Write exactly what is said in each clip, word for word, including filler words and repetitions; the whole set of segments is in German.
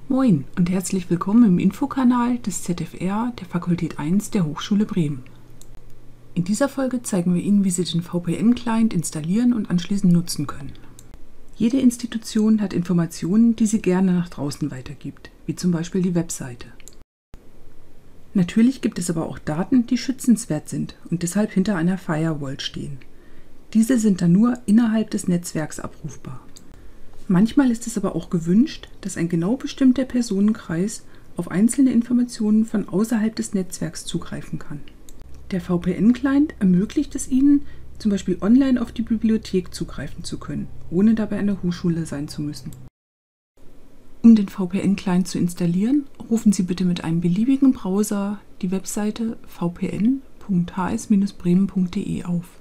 Moin und herzlich willkommen im Infokanal des Z F R der Fakultät eins der Hochschule Bremen. In dieser Folge zeigen wir Ihnen, wie Sie den V P N-Client installieren und anschließend nutzen können. Jede Institution hat Informationen, die sie gerne nach draußen weitergibt, wie zum Beispiel die Webseite. Natürlich gibt es aber auch Daten, die schützenswert sind und deshalb hinter einer Firewall stehen. Diese sind dann nur innerhalb des Netzwerks abrufbar. Manchmal ist es aber auch gewünscht, dass ein genau bestimmter Personenkreis auf einzelne Informationen von außerhalb des Netzwerks zugreifen kann. Der V P N-Client ermöglicht es Ihnen, zum Beispiel online auf die Bibliothek zugreifen zu können, ohne dabei an der Hochschule sein zu müssen. Um den V P N-Client zu installieren, rufen Sie bitte mit einem beliebigen Browser die Webseite v p n punkt h s bindestrich bremen punkt d e auf.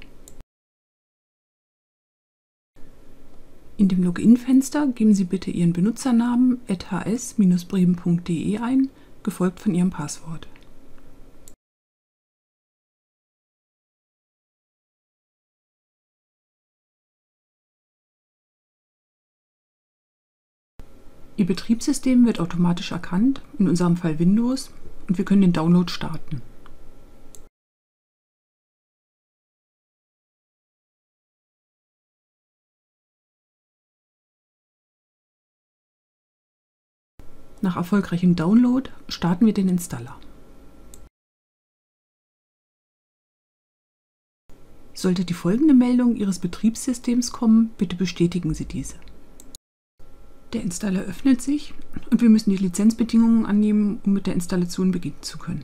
In dem Login-Fenster geben Sie bitte Ihren Benutzernamen at h s bindestrich bremen punkt d e ein, gefolgt von Ihrem Passwort. Ihr Betriebssystem wird automatisch erkannt, in unserem Fall Windows, und wir können den Download starten. Nach erfolgreichem Download starten wir den Installer. Sollte die folgende Meldung Ihres Betriebssystems kommen, bitte bestätigen Sie diese. Der Installer öffnet sich und wir müssen die Lizenzbedingungen annehmen, um mit der Installation beginnen zu können.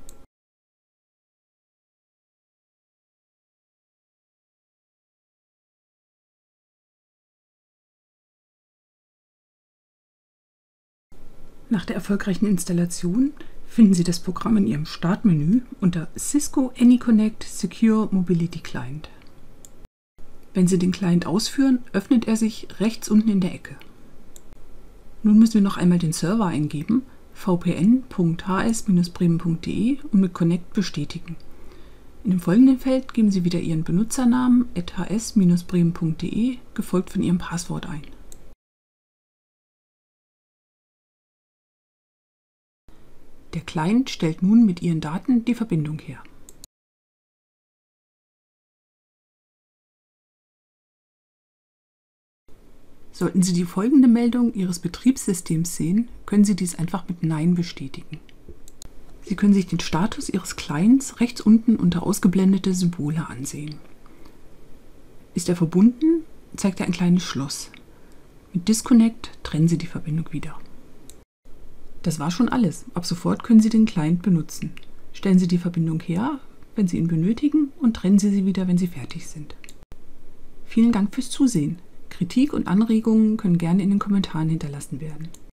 Nach der erfolgreichen Installation finden Sie das Programm in Ihrem Startmenü unter Cisco AnyConnect Secure Mobility Client. Wenn Sie den Client ausführen, öffnet er sich rechts unten in der Ecke. Nun müssen wir noch einmal den Server eingeben, v p n punkt h s bindestrich bremen punkt d e, und mit Connect bestätigen. In dem folgenden Feld geben Sie wieder Ihren Benutzernamen at h s bindestrich bremen punkt d e, gefolgt von Ihrem Passwort ein. Der Client stellt nun mit Ihren Daten die Verbindung her. Sollten Sie die folgende Meldung Ihres Betriebssystems sehen, können Sie dies einfach mit Nein bestätigen. Sie können sich den Status Ihres Clients rechts unten unter ausgeblendete Symbole ansehen. Ist er verbunden, zeigt er ein kleines Schloss. Mit Disconnect trennen Sie die Verbindung wieder. Das war schon alles. Ab sofort können Sie den Client benutzen. Stellen Sie die Verbindung her, wenn Sie ihn benötigen, und trennen Sie sie wieder, wenn Sie fertig sind. Vielen Dank fürs Zusehen. Kritik und Anregungen können gerne in den Kommentaren hinterlassen werden.